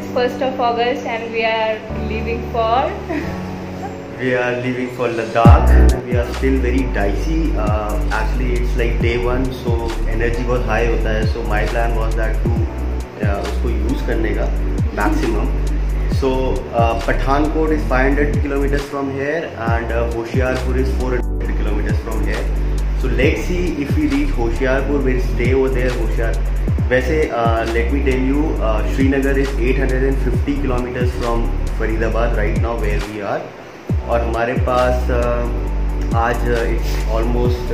1st of August and we are leaving for Ladakh. We are still very dicey. Actually, it's like day one, so energy बहुत high होता है. So my plan was that to उसको use करने का maximum. So Pathankot is 500 kilometers from here and Hoshiarpur is 400 kilometers from here. So let's see if we reach Hoshiarpur. We'll stay over there. वैसे let me tell you, Srinagar is 850 kilometers from Faridabad right now where we are. और हमारे पास आज it's almost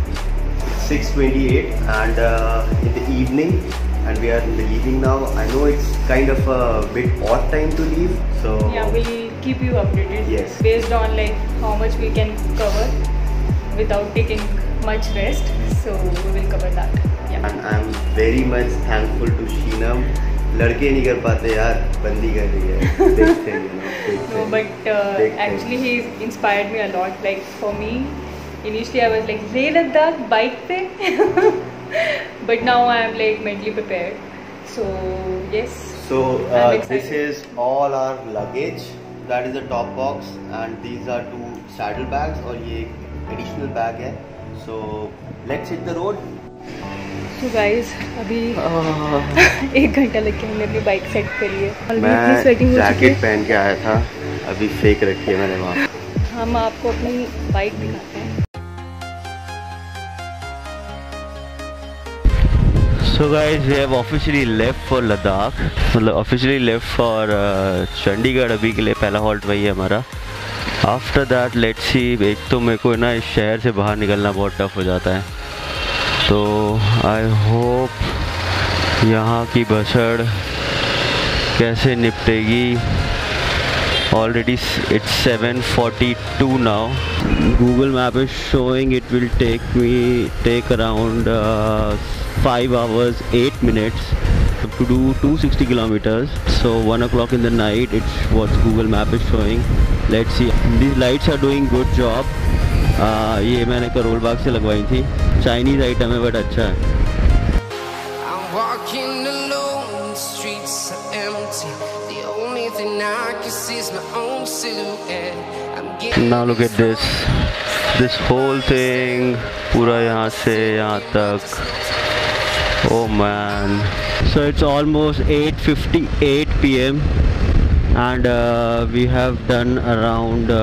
6:28 and in the evening and we are leaving now. I know it's kind of a bit odd time to leave, so yeah, we'll keep you updated. Yes, based on like how much we can cover without taking much rest, so we will cover that. Yeah. And I'm very much thankful to Sheenam. लड़के नहीं कर पाते यार, बंदी कर रही है. देखते हैं, no, but actually he inspired me a lot. Like for me, initially I was like Leh Ladakh bike पे, but now I am like mentally prepared. So yes. So this is all our luggage. That is the top box, and these are 2 saddle bags और ये additional bag है. So let's hit the road. तो guys अभी 1 घंटा लग के हमने अपनी बाइक सेट करी है. मैं जैकेट पहन के आया था, अभी फेंक रखी है मैंने वहाँ. हम आपको अपनी बाइक दिखाते हैं. So guys, we have officially left for Ladakh. मतलब officially left for चंडीगढ़. अभी के लिए पहला हॉल्ट वही है हमारा. After that let's see. एक तो मेरे को ना इस शहर से बाहर निकलना बहुत टफ हो जाता है, तो आई होप यहाँ की बछड़ कैसे निपटेगी. Already it's 7:42 now. Google map is showing it will take around 5 hours 8 minutes to do 260 kilometers. So 1 o'clock in the night, it's what Google map is showing. Let's see. These lights are doing good job. ये मैंने करोल बाग से लगवाई थी. Chinese item है but अच्छा है. Now look at this whole thing, पूरा यहाँ से यहाँ तक. Oh man. So it's almost 8:58 PM and we have done around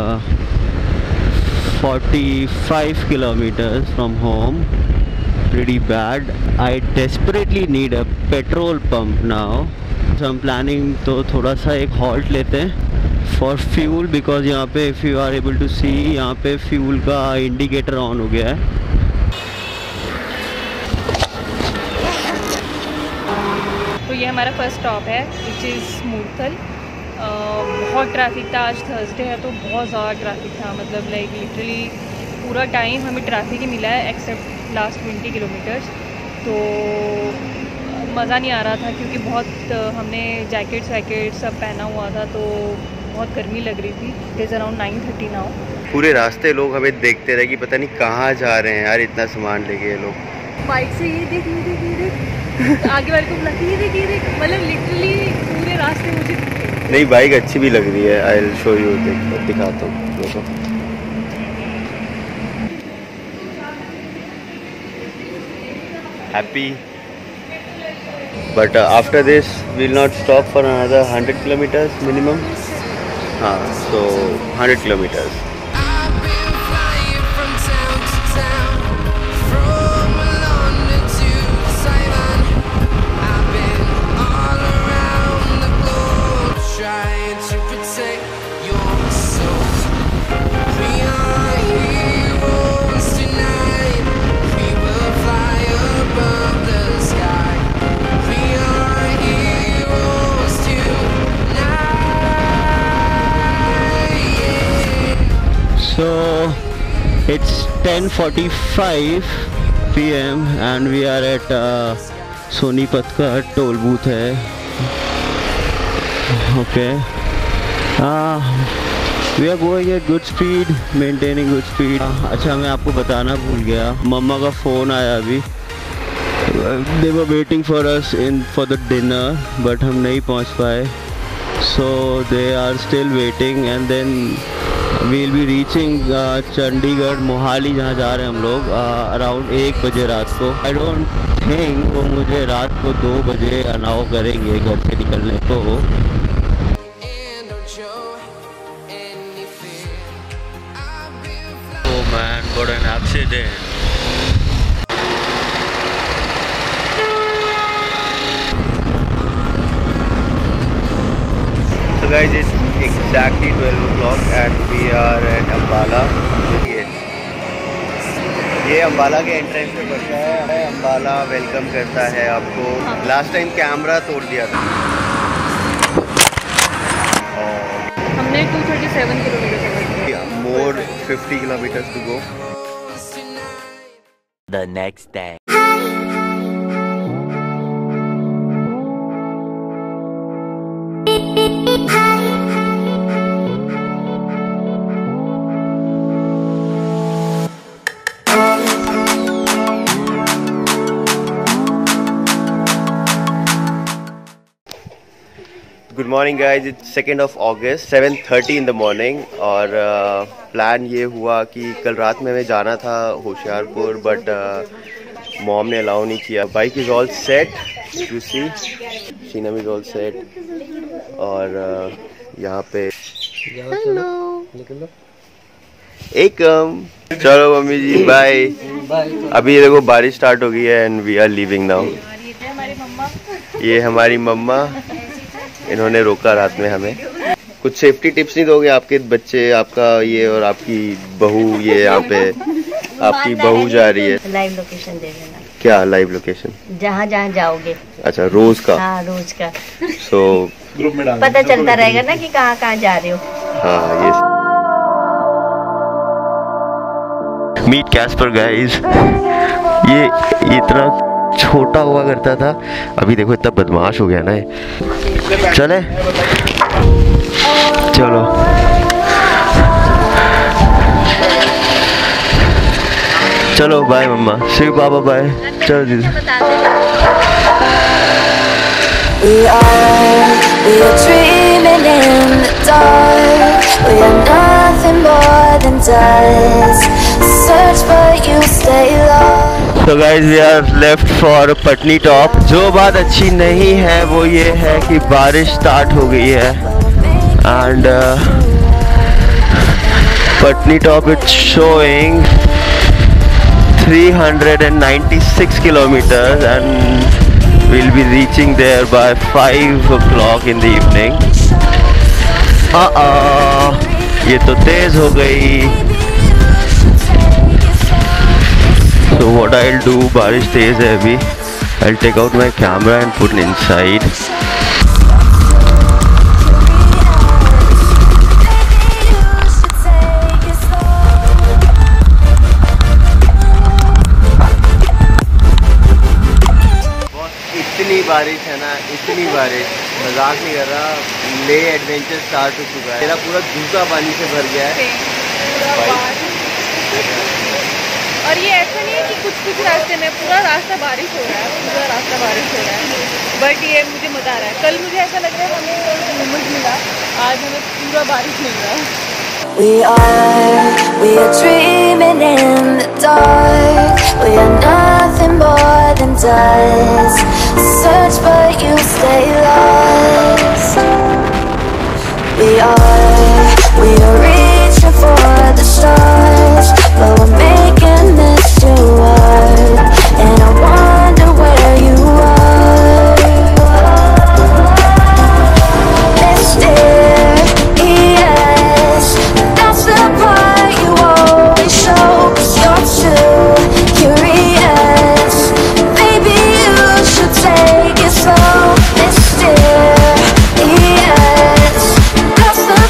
45 kilometers from home. Pretty bad. I desperately need a petrol pump now. So I'm planning तो थोड़ा सा एक halt लेते हैं for fuel, because यहाँ पे if you are able to see यहाँ पे fuel का indicator on हो गया है. तो ये हमारा फर्स्ट स्टॉप है which is मूर्थल. बहुत ट्रैफिक था. आज थर्सडे है तो बहुत ज़्यादा ट्रैफिक था. मतलब लाइक लिटरली पूरा टाइम हमें ट्रैफिक ही मिला है एक्सेप्ट लास्ट 20 किलोमीटर्स. तो मज़ा नहीं आ रहा था क्योंकि बहुत हमने जैकेट्स वैकेट सब पहना हुआ था, तो बहुत गर्मी लग रही थी. It is around 9:30 now. पूरे रास्ते लोग हमें देखते रहे कि पता नहीं कहाँ जा रहे हैं यार, इतना सामान लेके ये लोग. बाइक से ये देख आगे वाले को बुलाती ये देख. मतलब लिटरली पूरे रास्ते मुझे नहीं. बाइक अच्छी भी लग रही है. I will show you. दिखाता हूँ देखो. Happy. But after this will not stop for another 100 kilometers minimum. हाँ, so 100 kilometers. So it's 10:45 PM and we are at Sonipat का टोल बूथ है. Okay. We are going at good speed, maintaining good speed. अच्छा, मैं आपको बताना भूल गया, मम्मा का फ़ोन आया अभी. They were waiting for us for the dinner, but हम नहीं पहुंच पाए. So they are still waiting, and then we'll be reaching Chandigarh Mohali जहाँ जा रहे हैं हम लोग around 1 बजे रात को. I don't think वो मुझे रात को 2 बजे अलाउ करेंगे घर से निकलने को. Oh man, what an accident. So guys, it's exactly 12 o'clock and we are at Ambala. ये अम्बाला के एंट्रेंस पे पड़ता है. अम्बाला वेलकम करता है आपको. लास्ट टाइम कैमरा तोड़ दिया था. हमने 237 किलोमीटर. More 50 kilometers to go. The next day. Good morning guys. It's 2nd of August 7:30 in the morning. और प्लान ये हुआ कि कल रात में हमें जाना था होशियारपुर, बट मॉम ने अलाउ नहीं किया. Bike is all set, you see, Sheenam is all set. और यहाँ पे एकम. चलो मम्मी जी बाय. अभी देखो बारिश स्टार्ट हो गई है and we are leaving now. ये हमारी मम्मा, इन्होंने रोका रात में हमें. कुछ सेफ्टी टिप्स नहीं दोगे? आपके बच्चे, आपका ये और आपकी बहू, ये यहाँ पे आपकी बहू जा रही है. लाइव लोकेशन दे देना. क्या लाइव लोकेशन? जहाँ जहाँ जाओगे. अच्छा, रोज का? हाँ, रोज का. सो पता चलता रहेगा ना कि कहाँ कहाँ जा रहे हो. हाँ, ये मीट कैस्पर गाइस. ये इतना छोटा हुआ करता था, अभी देखो इतना बदमाश हो गया ना. चले चलो. चलो बाय मम्मा. शिव बाबा बाय. चलो दीदी. We are dreaming in the dark. We are nothing more than dust. Search but you stay lost. So guys, we are left for Patnitop. जो बात अच्छी नहीं है वो ये है कि बारिश स्टार्ट हो गई है. And Patnitop is showing 396 kilometers and we'll be reaching there by 5 o'clock in the evening. ये तो तेज हो गई. So what I'll do, बारिश तेज है अभी. I'll take out my camera and put it inside. इतनी बारिश है ना, इतनी बारिश, मजाक नहीं कर रहा. ले एडवेंचर स्टार्ट हो चुका है. मेरा पूरा जूता पानी से भर गया है. और ये ऐसा नहीं है कि कुछ रास्ते में पूरा रास्ता बारिश हो रहा है. बट ये मुझे मज़ा आ रहा है. कल मुझे ऐसा लग रहा है हमें मोमेंट मिला, आज हमें पूरा बारिश मिल रहा है. We are dreaming in the dark. We are nothing more than dust. Search but you stay lost. We are reaching for the stars, but we're making this too hard. And I wonder where you are. Mysterious, that's the part you always show. 'Cause you're too curious. Maybe you should take it slow. Mysterious, that's the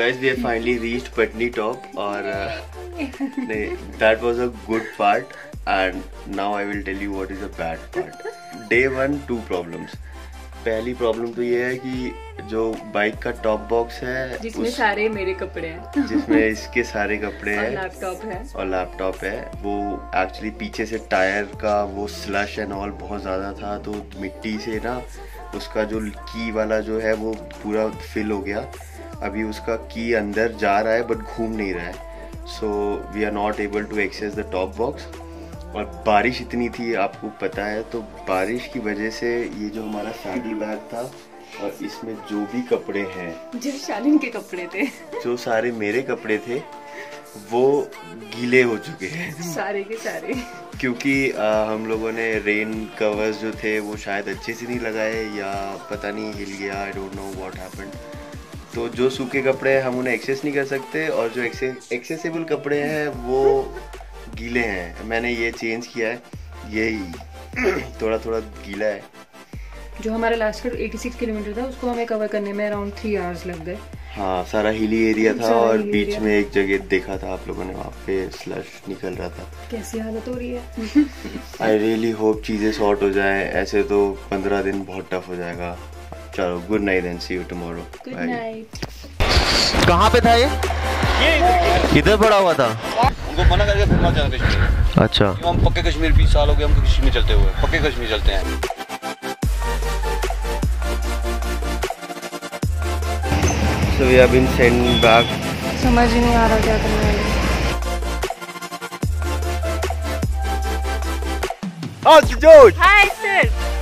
guys, we have finally reached Patnitop और that was a good part and now I will tell you what is a bad part. Day 1 2 problems. पहली problem तो ये है कि जो bike का top box है जिसमें सारे मेरे कपड़े हैं जिसमें इसके सारे कपड़े हैं और लैपटॉप है वो एक्चुअली पीछे से टायर का वो स्लश एंड ऑल बहुत ज़्यादा था तो मिट्टी से ना उसका जो की वाला जो है वो पूरा फिल हो गया. अभी उसका की अंदर जा रहा है बट घूम नहीं रहा है. So we are not able to access the top box. और बारिश इतनी थी आपको पता है तो बारिश की वजह से ये जो हमारा सैडल बैग था और इसमें जो भी कपड़े हैं जो शालिन के कपड़े थे जो सारे मेरे कपड़े थे वो गीले हो चुके हैं सारे के सारे क्योंकि हम लोगों ने रेन कवर्स जो थे वो शायद अच्छे से नहीं लगाए या पता नहीं हिल गया. I don't know what happened. तो जो सूखे कपड़े हैं हम उन्हें एक्सेस नहीं कर सकते और जो एक्सेसिबल कपड़े हैं वो गीले हैं. मैंने ये चेंज किया है. ये थोड़ा थोड़ा गीला है. जो हमारा लास्ट का 86 किलोमीटर था उसको हमें कवर करने में अराउंड 3 आवर्स लग गए. हाँ सारा हिली एरिया था और बीच में एक जगह देखा था आप लोगों ने वहाँ पे स्लश निकल रहा था. कैसी हालत हो रही है. आई रियली होप चीज़ें सॉर्ट हो जाएं. ऐसे तो 15 दिन बहुत टफ हो जाएगा. चलो good night and see you tomorrow. Good night. कहाँ पे था ये इधर पड़ा हुआ था. उनको मना करके फिर मत जाना कश्मीर. अच्छा हम पक्के कश्मीर 20 साल हो गए हमको कश्मीर चलते हुए. पक्के कश्मीर चलते हैं. So we have been sent back. समझ ही नहीं आ रहा क्या करना है. Oh, George! Hi sir.